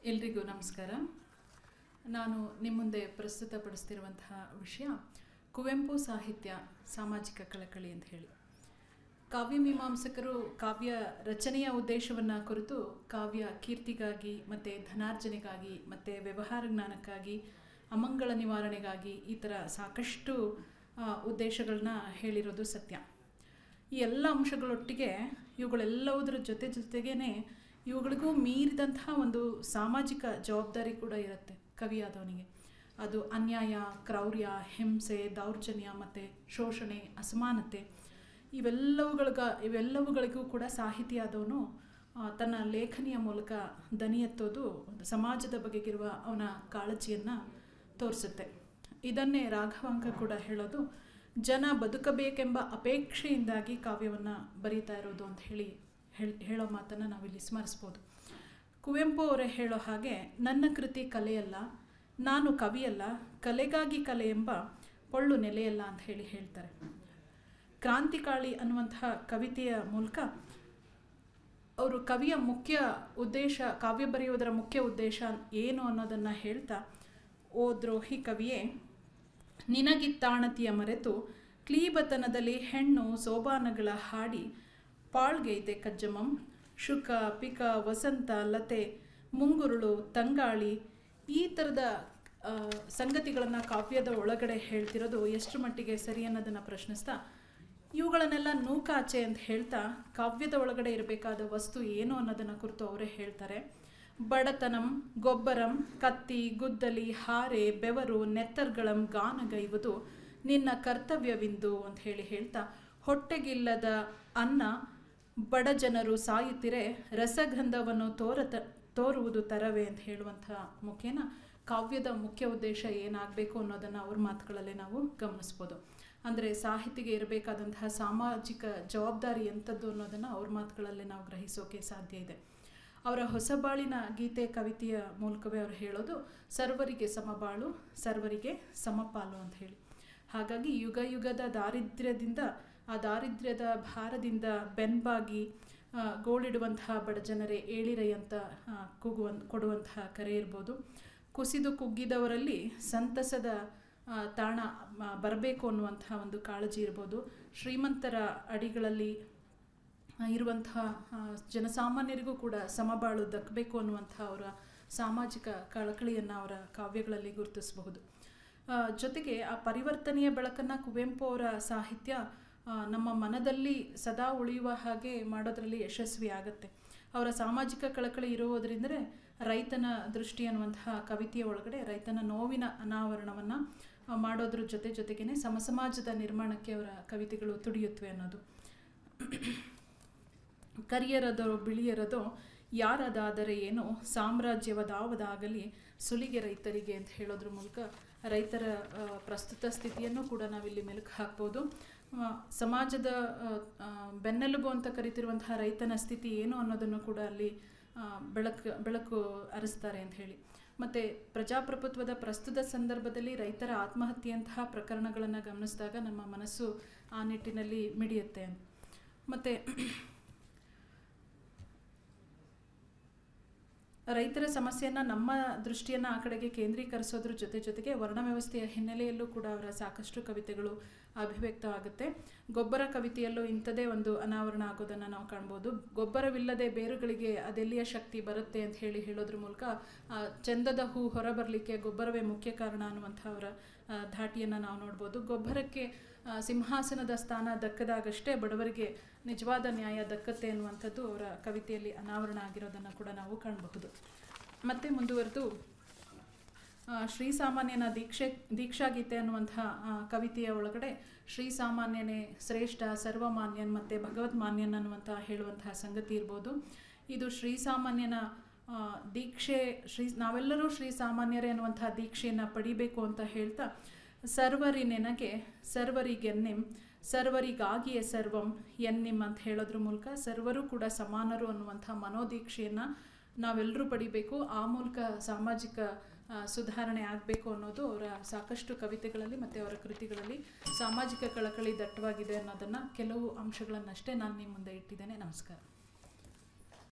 ಎಲ್ರಿಗೂ ನಮಸ್ಕಾರ. ನಾನು ನಿಮ್ಮ ಮುಂದೆ ಪ್ರಸ್ತುತಪಡಿಸ್ತಿರುವಂತಹ ವಿಷಯ ಕುವೆಂಪು ಸಾಹಿತ್ಯ ಸಾಮಾಜಿಕ ಕಳಕಳಿ ಅಂತ ಹೇಳಿ. ಕಾವ್ಯ ಮೀಮಾಂಸಕರು ಕಾವ್ಯ ರಚನೆಯ ಉದ್ದೇಶವನ್ನು ಕುರಿತು ಕಾವ್ಯ ಕೀರ್ತಿಗಾಗಿ ಮತ್ತು ಧನಾರ್ಜನೆಗಾಗಿ ಮತ್ತು ವ್ಯವಹಾರ ಜ್ಞಾನಕ್ಕಾಗಿ ಅಮಂಗಳ ನಿವಾರಣೆಗಾಗಿ ಈ ಥರ ಸಾಕಷ್ಟು ಉದ್ದೇಶಗಳನ್ನ ಹೇಳಿರೋದು ಸತ್ಯ. ಈ ಎಲ್ಲ ಅಂಶಗಳೊಟ್ಟಿಗೆ ಇವುಗಳೆಲ್ಲವುದರ ಜೊತೆಗೇ ಇವುಗಳಿಗೂ ಮೀರಿದಂತಹ ಒಂದು ಸಾಮಾಜಿಕ ಜವಾಬ್ದಾರಿ ಕೂಡ ಇರುತ್ತೆ ಕವಿಯಾದವನಿಗೆ. ಅದು ಅನ್ಯಾಯ, ಕ್ರೌರ್ಯ, ಹಿಂಸೆ, ದೌರ್ಜನ್ಯ ಮತ್ತು ಶೋಷಣೆ, ಅಸಮಾನತೆ ಇವೆಲ್ಲವುಗಳಿಗೂ ಕೂಡ ಸಾಹಿತಿಯಾದವನು ತನ್ನ ಲೇಖನಿಯ ಮೂಲಕ ದನಿ ಎತ್ತೋದು ಸಮಾಜದ ಬಗೆಗಿರುವ ಅವನ ಕಾಳಜಿಯನ್ನು ತೋರಿಸುತ್ತೆ. ಇದನ್ನೇ ರಾಘವಾಂಕ ಕೂಡ ಹೇಳೋದು, ಜನ ಬದುಕಬೇಕೆಂಬ ಅಪೇಕ್ಷೆಯಿಂದಾಗಿ ಕಾವ್ಯವನ್ನು ಬರೀತಾ ಇರೋದು ಅಂತ ಹೇಳೋ ಮಾತನ್ನು ನಾವಿಲ್ಲಿ ಸ್ಮರಿಸ್ಬೋದು. ಕುವೆಂಪು ಅವರೇ ಹೇಳೋ ಹಾಗೆ, ನನ್ನ ಕೃತಿ ಕಲೆಯಲ್ಲ, ನಾನು ಕವಿಯಲ್ಲ, ಕಲೆಗಾಗಿ ಕಲೆ ಎಂಬ ಪೊಳ್ಳು ನೆಲೆಯಲ್ಲ ಅಂತ ಹೇಳ್ತಾರೆ. ಕ್ರಾಂತಿಕಾಳಿ ಅನ್ನುವಂತಹ ಕವಿತೆಯ ಮೂಲಕ ಅವರು ಕವಿಯ ಮುಖ್ಯ ಉದ್ದೇಶ, ಕಾವ್ಯ ಬರೆಯುವುದರ ಮುಖ್ಯ ಉದ್ದೇಶ ಏನು ಅನ್ನೋದನ್ನು ಹೇಳ್ತಾ, ಓ ದ್ರೋಹಿ ಕವಿಯೇ, ನಿನಗಿತ್ತಾಣತಿಯ ಮರೆತು ಕ್ಲೀಬತನದಲ್ಲಿ ಹೆಣ್ಣು ಸೋಬಾನಗಳ ಹಾಡಿ ಪಾಳ್ಗೈತೆ ಕಜ್ಜಮಂ, ಶುಕ, ಪಿಕ, ವಸಂತ, ಲತೆ, ಮುಂಗುರುಳು, ತಂಗಾಳಿ ಈ ಥರದ ಸಂಗತಿಗಳನ್ನು ಕಾವ್ಯದ ಒಳಗಡೆ ಹೇಳ್ತಿರೋದು ಎಷ್ಟು ಮಟ್ಟಿಗೆ ಸರಿ ಅನ್ನೋದನ್ನು ಪ್ರಶ್ನಿಸ್ತಾ, ಇವುಗಳನ್ನೆಲ್ಲ ನೂಕಾಚೆ ಅಂತ ಹೇಳ್ತಾ ಕಾವ್ಯದ ಒಳಗಡೆ ಇರಬೇಕಾದ ವಸ್ತು ಏನು ಅನ್ನೋದನ್ನು ಕುರಿತು ಅವರೇ ಹೇಳ್ತಾರೆ. ಬಡತನಂ, ಗೊಬ್ಬರಂ, ಕತ್ತಿ, ಗುದ್ದಲಿ, ಹಾರೆ, ಬೆವರು, ನೆತ್ತರ್ಗಳಂ ಗಾನಗೈವುದು ನಿನ್ನ ಕರ್ತವ್ಯವಿಂದು ಅಂತ ಹೇಳ್ತಾ, ಹೊಟ್ಟೆಗಿಲ್ಲದ ಅನ್ನ ಬಡ ಜನರು ಸಾಯುತ್ತಿರೆ ರಸಗಂಧವನ್ನು ತೋರುವುದು ತರವೇ ಅಂತ ಹೇಳುವಂಥ ಮುಖೇನ ಕಾವ್ಯದ ಮುಖ್ಯ ಉದ್ದೇಶ ಏನಾಗಬೇಕು ಅನ್ನೋದನ್ನು ಅವ್ರ ಮಾತುಗಳಲ್ಲೇ ನಾವು ಗಮನಿಸ್ಬೋದು. ಅಂದರೆ ಸಾಹಿತಿಗೆ ಇರಬೇಕಾದಂತಹ ಸಾಮಾಜಿಕ ಜವಾಬ್ದಾರಿ ಎಂಥದ್ದು ಅನ್ನೋದನ್ನು ಅವ್ರ ಮಾತುಗಳಲ್ಲೇ ನಾವು ಗ್ರಹಿಸೋಕೆ ಸಾಧ್ಯ ಇದೆ. ಅವರ ಹೊಸಬಾಳಿನ ಗೀತೆ ಕವಿತೆಯ ಮೂಲಕವೇ ಅವರು ಹೇಳೋದು, ಸರ್ವರಿಗೆ ಸಮಬಾಳು, ಸರ್ವರಿಗೆ ಸಮಪಾಲು ಅಂತ ಹೇಳಿ. ಹಾಗಾಗಿ ಯುಗ ಯುಗದ ದಾರಿದ್ರ್ಯದಿಂದ, ಆ ದಾರಿದ್ರ್ಯದ ಭಾರದಿಂದ ಬೆನ್ಬಾಗಿ ಗೋಳಿಡುವಂತಹ ಬಡಜನರೇ ಏಳಿರೈ ಅಂತ ಕೊಡುವಂತಹ ಕರೆ ಇರ್ಬೋದು. ಕುಸಿದು ಕುಗ್ಗಿದವರಲ್ಲಿ ಸಂತಸದ ತಾಣ ಬರಬೇಕು ಅನ್ನುವಂತಹ ಒಂದು ಕಾಳಜಿ ಇರ್ಬೋದು. ಶ್ರೀಮಂತರ ಅಡಿಗಳಲ್ಲಿ ಇರುವಂತಹ ಜನಸಾಮಾನ್ಯರಿಗೂ ಕೂಡ ಸಮಬಾಳು ದಕ್ಕಬೇಕು ಅನ್ನುವಂಥ ಅವರ ಸಾಮಾಜಿಕ ಕಳಕಳಿಯನ್ನು ಅವರ ಕಾವ್ಯಗಳಲ್ಲಿ ಗುರುತಿಸಬಹುದು. ಜೊತೆಗೆ ಆ ಪರಿವರ್ತನೆಯ ಬೆಳಕನ್ನು ಕುವೆಂಪು ಅವರ ಸಾಹಿತ್ಯ ನಮ್ಮ ಮನದಲ್ಲಿ ಸದಾ ಉಳಿಯುವ ಹಾಗೆ ಮಾಡೋದರಲ್ಲಿ ಯಶಸ್ವಿ ಆಗುತ್ತೆ. ಅವರ ಸಾಮಾಜಿಕ ಕಳಕಳಿ ಇರುವುದರಿಂದಲೇ ರೈತನ ದೃಷ್ಟಿ ಅನ್ನುವಂತಹ ಕವಿತೆಯ ಒಳಗಡೆ ರೈತನ ನೋವಿನ ಅನಾವರಣವನ್ನು ಮಾಡೋದ್ರ ಜೊತೆಗೇ ಸಮಸಮಾಜದ ನಿರ್ಮಾಣಕ್ಕೆ ಅವರ ಕವಿತೆಗಳು ತುಡಿಯುತ್ತವೆ ಅನ್ನೋದು. ಕರಿಯರದೋ ಬಿಳಿಯರದೋ ಯಾರದಾದರೆ ಏನೋ ಸಾಮ್ರಾಜ್ಯವದಾವದಾಗಲಿ ಸುಲಿಗೆ ರೈತರಿಗೆ ಅಂತ ಹೇಳೋದ್ರ ಮೂಲಕ ರೈತರ ಪ್ರಸ್ತುತ ಸ್ಥಿತಿಯನ್ನು ಕೂಡ ನಾವಿಲ್ಲಿ ಮೆಲುಕು ಹಾಕ್ಬೋದು. ಸಮಾಜದ ಬೆನ್ನೆಲುಬು ಅಂತ ಕರಿತಿರುವಂತಹ ರೈತನ ಸ್ಥಿತಿ ಏನು ಅನ್ನೋದನ್ನು ಕೂಡ ಅಲ್ಲಿ ಬೆಳಕು ಹರಿಸ್ತಾರೆ ಅಂತ ಹೇಳಿ. ಮತ್ತು ಪ್ರಜಾಪ್ರಭುತ್ವದ ಪ್ರಸ್ತುತ ಸಂದರ್ಭದಲ್ಲಿ ರೈತರ ಆತ್ಮಹತ್ಯೆಯಂತಹ ಪ್ರಕರಣಗಳನ್ನು ಗಮನಿಸಿದಾಗ ನಮ್ಮ ಮನಸ್ಸು ಆ ನಿಟ್ಟಿನಲ್ಲಿ ಮಿಡಿಯುತ್ತೆ. ಮತ್ತು ರೈತರ ಸಮಸ್ಯೆಯನ್ನು, ನಮ್ಮ ದೃಷ್ಟಿಯನ್ನು ಆ ಕಡೆಗೆ ಕೇಂದ್ರೀಕರಿಸೋದ್ರ ಜೊತೆಗೆ ವರ್ಣ ವ್ಯವಸ್ಥೆಯ ಹಿನ್ನೆಲೆಯಲ್ಲೂ ಕೂಡ ಅವರ ಸಾಕಷ್ಟು ಕವಿತೆಗಳು ಅಭಿವ್ಯಕ್ತವಾಗುತ್ತೆ. ಗೊಬ್ಬರ ಕವಿತೆಯಲ್ಲೂ ಇಂಥದೇ ಒಂದು ಅನಾವರಣ ಆಗೋದನ್ನು ನಾವು ಕಾಣ್ಬೋದು. ಗೊಬ್ಬರವಿಲ್ಲದೆ ಬೇರುಗಳಿಗೆ ಅದೆಲ್ಲಿಯ ಶಕ್ತಿ ಬರುತ್ತೆ ಅಂತ ಹೇಳೋದ್ರ ಮೂಲಕ ಚಂದದ ಹೂ ಹೊರಬರಲಿಕ್ಕೆ ಗೊಬ್ಬರವೇ ಮುಖ್ಯ ಕಾರಣ ಅನ್ನುವಂಥ ಅವರ ಧಾಟಿಯನ್ನು ನಾವು ನೋಡ್ಬೋದು. ಗೊಬ್ಬರಕ್ಕೆ ಸಿಂಹಾಸನದ ಸ್ಥಾನ ದಕ್ಕದಾಗಷ್ಟೇ ಬಡವರಿಗೆ ನಿಜವಾದ ನ್ಯಾಯ ದಕ್ಕತ್ತೆ ಅನ್ನುವಂಥದ್ದು ಅವರ ಕವಿತೆಯಲ್ಲಿ ಅನಾವರಣ ಆಗಿರೋದನ್ನು ಕೂಡ ನಾವು ಕಾಣಬಹುದು. ಮತ್ತು ಮುಂದುವರೆದು ಶ್ರೀಸಾಮಾನ್ಯನ ದೀಕ್ಷಾಗೀತೆ ಅನ್ನುವಂಥ ಕವಿತೆಯ ಒಳಗಡೆ ಶ್ರೀಸಾಮಾನ್ಯನೇ ಶ್ರೇಷ್ಠ, ಸರ್ವಮಾನ್ಯನ್ ಮತ್ತು ಭಗವದ್ಮಾನ್ಯನ್ ಅನ್ನುವಂಥ ಹೇಳುವಂತಹ ಸಂಗತಿ ಇರ್ಬೋದು. ಇದು ಶ್ರೀಸಾಮಾನ್ಯನ ದೀಕ್ಷೆ, ನಾವೆಲ್ಲರೂ ಶ್ರೀಸಾಮಾನ್ಯರೇ ಅನ್ನುವಂಥ ದೀಕ್ಷೆಯನ್ನು ಪಡಿಬೇಕು ಅಂತ ಹೇಳ್ತಾ, ಸರ್ವರಿ ನೆನಗೆ ಸರ್ವರಿಗೆನ್ನಿಂ ಸರ್ವರಿಗಾಗಿಯೇ ಸರ್ವಂ ಎನ್ನಿಂ ಅಂತ ಹೇಳೋದ್ರ ಮೂಲಕ ಸರ್ವರು ಕೂಡ ಸಮಾನರು ಅನ್ನುವಂಥ ಮನೋದೀಕ್ಷೆಯನ್ನು ನಾವೆಲ್ಲರೂ ಪಡಿಬೇಕು. ಆ ಮೂಲಕ ಸಾಮಾಜಿಕ ಸುಧಾರಣೆ ಆಗಬೇಕು ಅನ್ನೋದು ಅವರ ಸಾಕಷ್ಟು ಕವಿತೆಗಳಲ್ಲಿ ಮತ್ತು ಅವರ ಕೃತಿಗಳಲ್ಲಿ ಸಾಮಾಜಿಕ ಕಳಕಳಿ ದಟ್ಟವಾಗಿದೆ ಅನ್ನೋದನ್ನು ಕೆಲವು ಅಂಶಗಳನ್ನಷ್ಟೇ ನಾನು ನಿಮ್ಮ ಮುಂದೆ ಇಟ್ಟಿದ್ದೇನೆ. ನಮಸ್ಕಾರ.